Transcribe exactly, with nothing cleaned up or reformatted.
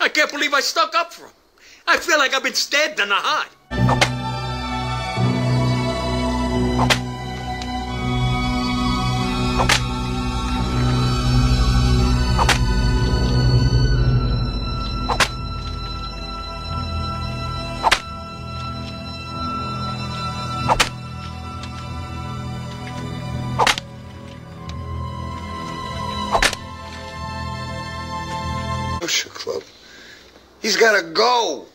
I can't believe I stuck up for him. I feel like I've been stabbed in the heart. Club. He's gotta go.